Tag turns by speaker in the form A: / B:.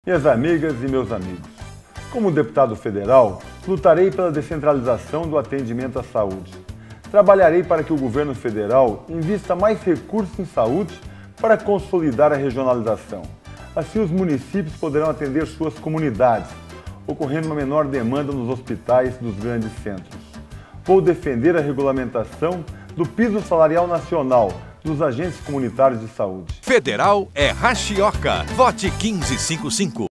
A: Minhas amigas e meus amigos, como deputado federal, lutarei pela descentralização do atendimento à saúde. Trabalharei para que o governo federal invista mais recursos em saúde para consolidar a regionalização. Assim, os municípios poderão atender suas comunidades, ocorrendo uma menor demanda nos hospitais dos grandes centros. Vou defender a regulamentação do piso salarial nacional dos agentes comunitários de saúde.
B: Federal é Rachioca. Vote 1555.